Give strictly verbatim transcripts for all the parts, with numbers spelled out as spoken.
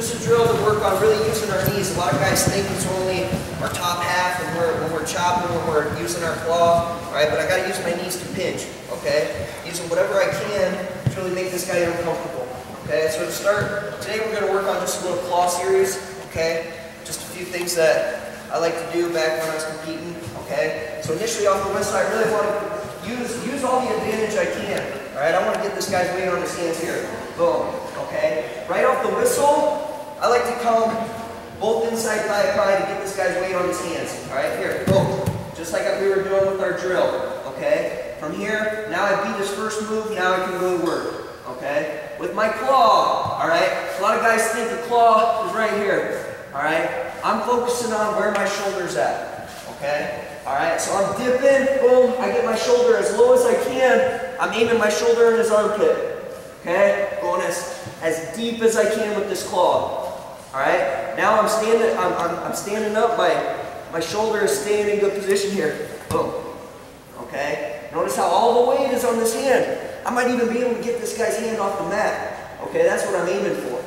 just a drill to work on really using our knees. A lot of guys think it's only our top half when we're, when we're chopping, when we're using our claw, all right? But I gotta use my knees to pinch, okay? Using whatever I can to really make this guy uncomfortable, okay? So to start, today we're gonna work on just a little claw series, okay? Just a few things that I like to do back when I was competing, okay? So initially off the wrist, I really want to use, use all the advantage I can, all right? I want to get this guy's weight on his hands here. Boom, okay? Right off the whistle, I like to come both inside thigh pry to get this guy's weight on his hands, all right? Here, boom. Just like we were doing with our drill, okay? From here, now I beat his first move, now I can really work, okay? With my claw, all right? A lot of guys think the claw is right here, all right? I'm focusing on where my shoulder's at, okay? All right, so I'm dipping, boom, I get my shoulder as low as I can. I'm aiming my shoulder in his armpit, okay? Going as, as deep as I can with this claw, all right? Now I'm standing, I'm, I'm, I'm standing up, my, my shoulder is staying in good position here, boom, okay? Notice how all the weight is on this hand. I might even be able to get this guy's hand off the mat, okay? That's what I'm aiming for,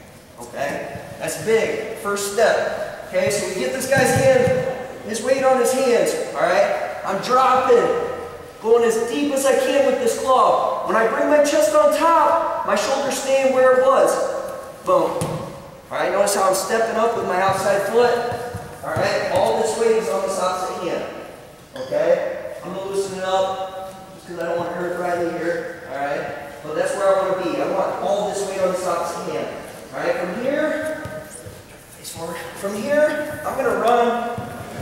okay? That's big, first step, okay? So we get this guy's hand, his weight on his hands, all right? I'm dropping, going as deep as I can with this claw. When I bring my chest on top, my shoulder's staying where it was. Boom. All right, notice how I'm stepping up with my outside foot. All right, all this weight is on this opposite hand, okay? I'm gonna loosen it up, just because I don't want to hurt Riley here, all right? But that's where I want to be. I want all this weight on this opposite hand. All right, from here, face forward. From here, I'm gonna run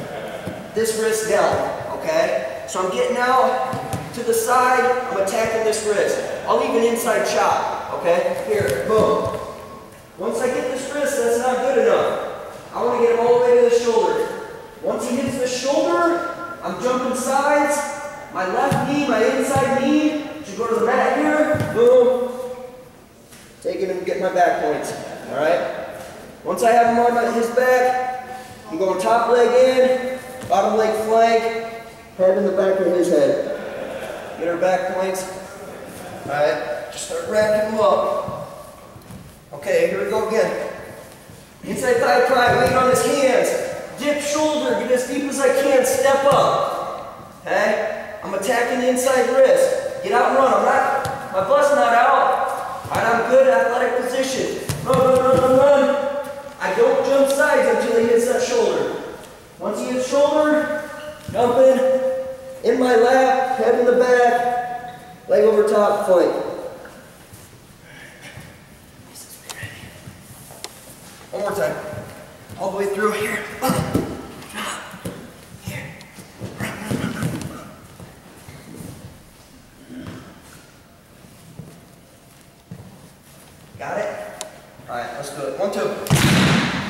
this wrist down, okay? So I'm getting out to the side, I'm attacking this wrist. I'll leave an inside chop, okay? Here, boom. Once I get this wrist, that's not good enough. I want to get him all the way to the shoulder. Once he hits the shoulder, I'm jumping sides. My left knee, my inside knee, should go to the mat here, boom. Taking him, get my back points, all right? Once I have him on my, his back, I'm going top leg in, bottom leg flank, head in the back of his head. Get our back points. All right, just start racking them up. Okay, here we go again. Inside thigh pry, weight on his hands. Dip shoulder, get as deep as I can, step up. Okay, I'm attacking the inside wrist. Get out and run, I'm not, my butt's not out. All right, I'm good athletic position. Run, run, run, run, run. I don't jump sides until he hits that shoulder. Once he hits shoulder, jumping, in my lap, head in the back, leg over top, flank. One more time. All the way through here. Here. Got it? All right, let's do it. One, two.